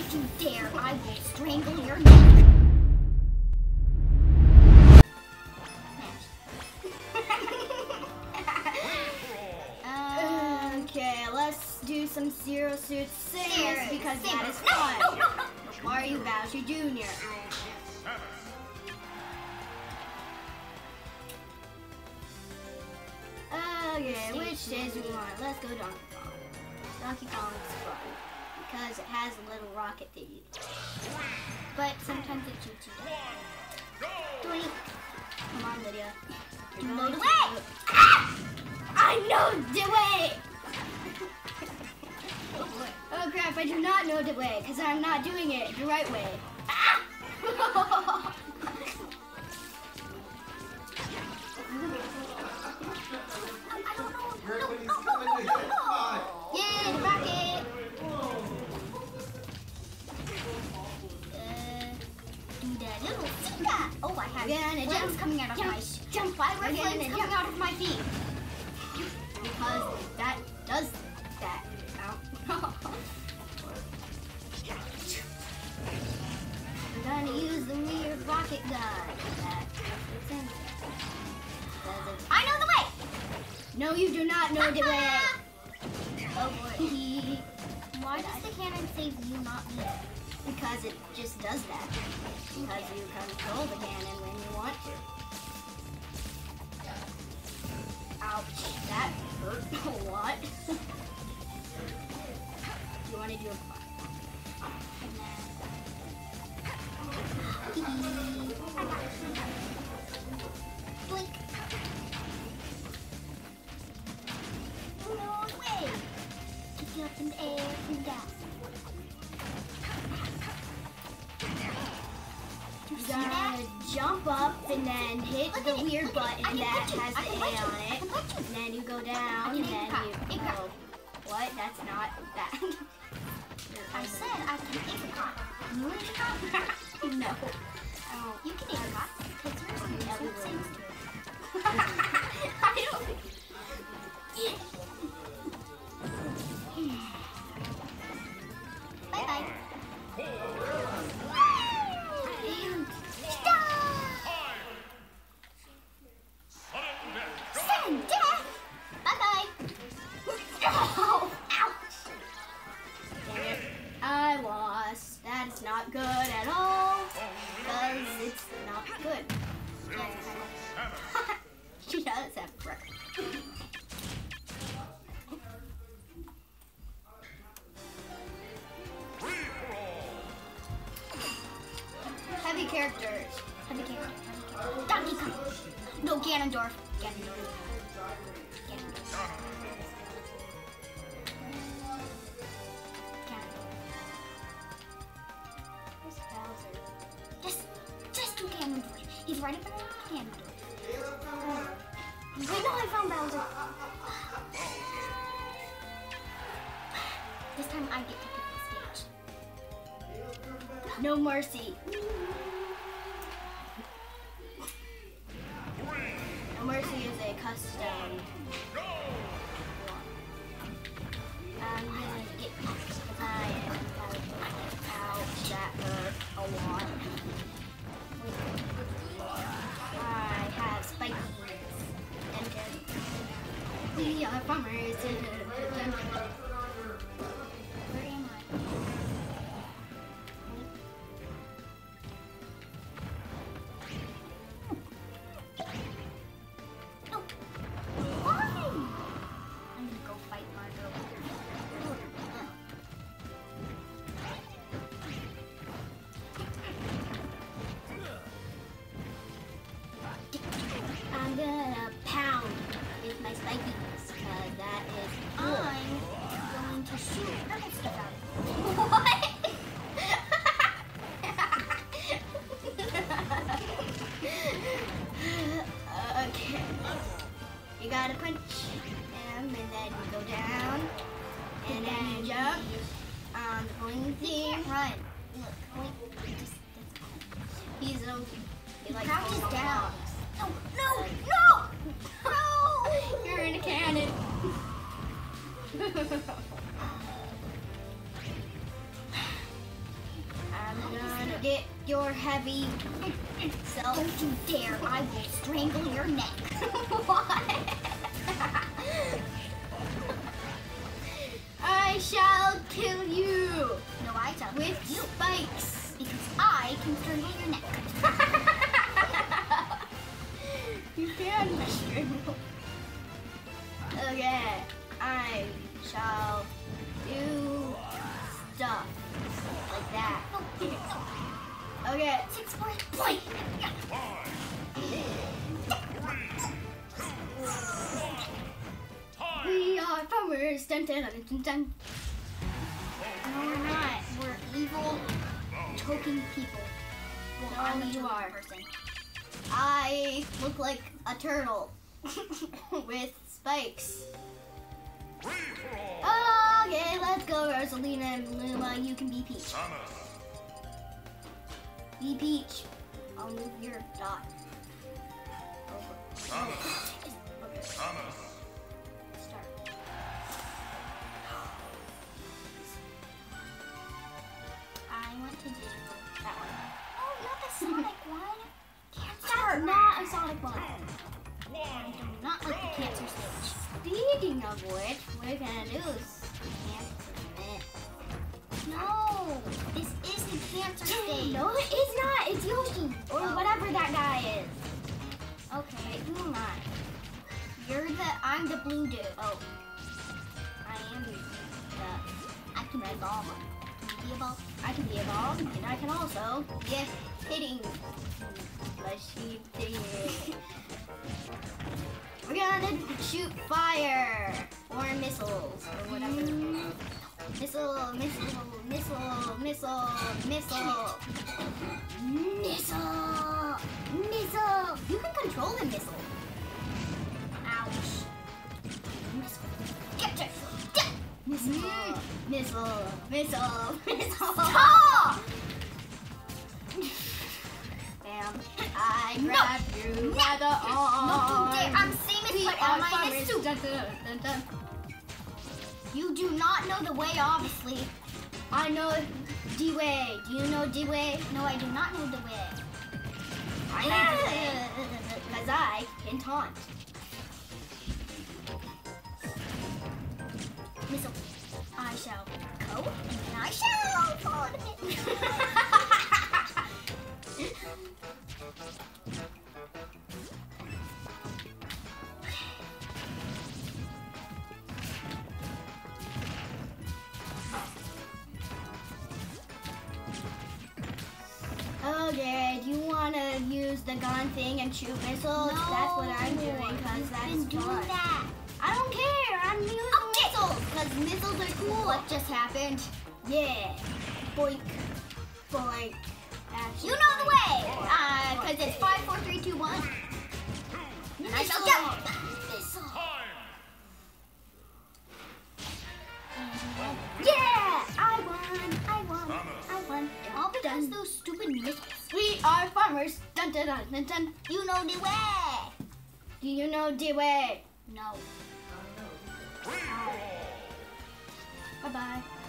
Don't you dare! I will strangle your neck! Okay, let's do some Zero Suit Samus because that is fun. No. Mario Bowser Jr. Okay, which stage do we want? Let's go Donkey Kong. Donkey Kong is fun because it has a little rocket thingy. But sometimes it shoots you down. Come on, Lydia. No the way! I know the way! Oh crap, I do not know the way because I'm not doing it the right way. Yay, the rocket! Do that little finger! Oh, I have flames coming out of my jump! Flames coming out of my feet! Because that does that. We're gonna use the weird rocket gun. I know the way! No, you do not know the way. Oh boy. Why does the cannon save you, not me? Because it just does that. Because you control the cannon when you want to. Ouch, that hurt a lot. You want to do a blink. No way. Kick you up in the air and down. You gotta jump up and then hit the weird button that has the A on it. And then you go down and then you go. What? That's not that. I said I can apricot. You want apricot? No. Oh, you can apricot. Because yours is everywhere. I don't. Bye bye. Sudden death. Bye bye. Oh, ouch. Dang it. I lost. That is not good at all. Because it's not good. She does have breath. Heavy characters. Heavy characters. Donkey Kong. No, Ganondorf. Ganondorf. Where's Bowser? Just do Ganondorf. He's right up in Ganondorf. Wait, no, I found Bowser. This time I get to pick the stage. No mercy. No mercy is a custom. I'm gonna get because I am ouch, that hurt a lot. I have spiky. We are farmers. Where am I? No. Why? I'm gonna go fight Margot. I'm gonna pound with my spiky. That is cool. I'm going to shoot purple stuff out. What? Okay. You gotta punch him and then you go down and then you jump on the boing thing. Run. Look, boing. He's over. He like crouches down. No! You're in a cannon. Get your heavy self. Don't you dare! I will strangle your neck. What? I shall kill you. No, I shall With kill you. spikes. Because I can strangle your neck. You can strangle. Okay, I shall do stuff like that. Okay. 6, 4, point. We are farmers. Dun, dun, dun, dun, dun. No, we're not. We're evil, choking people. Well, No, I'm a you choking are. person. I look like a turtle with spikes. Okay, let's go, Rosalina and Luma. You can be Peach. Be Peach. I'll move your dot. Over. Okay. Start. I want to do That one. Oh, not the Sonic one. That's not a Sonic one. I do not like the cancer stage. Speaking of which, we're gonna do cancer Mint. No, this is the cancer stage. No, it is not. It's Yoshi or Oh. whatever that guy is. Okay, Who am I? I'm the blue dude. Oh, I am the. I can evolve. Can you evolve? I can be evolved, and I can also get hitting machine thing. We're gonna shoot fire or missiles or whatever. Missile, missile, missile, missile, missile, missile, missile. You can control the missile. Ouch. Missile. Get it. Missile, missile, missile, missile. Stop! Bam. I grab you by the arm. No, you dare. I'm same as We but are am I farmers. this soup? Dun, dun, dun, dun. You do not know the way, obviously. I know D-Way. Do you know D-Way? No, I do not know the way. I know because I can taunt. Missile. I shall go, and then I shall fall in a bit. Okay, do you want to use the gun thing and shoot missiles? That's what I'm doing because that's do fun. that. I don't care. I'm using missiles because missiles are cool. What just happened? Yeah. Boink. Boink. Actually, You know the way. boink. Because it's 5, 4, 3, 2, 1. And I shall jump. Missile. Yeah! I won! I won! I won! All because those stupid missiles. We are farmers! Dun dun dun dun dun! You know the way. Do you know the way? No. Bye bye.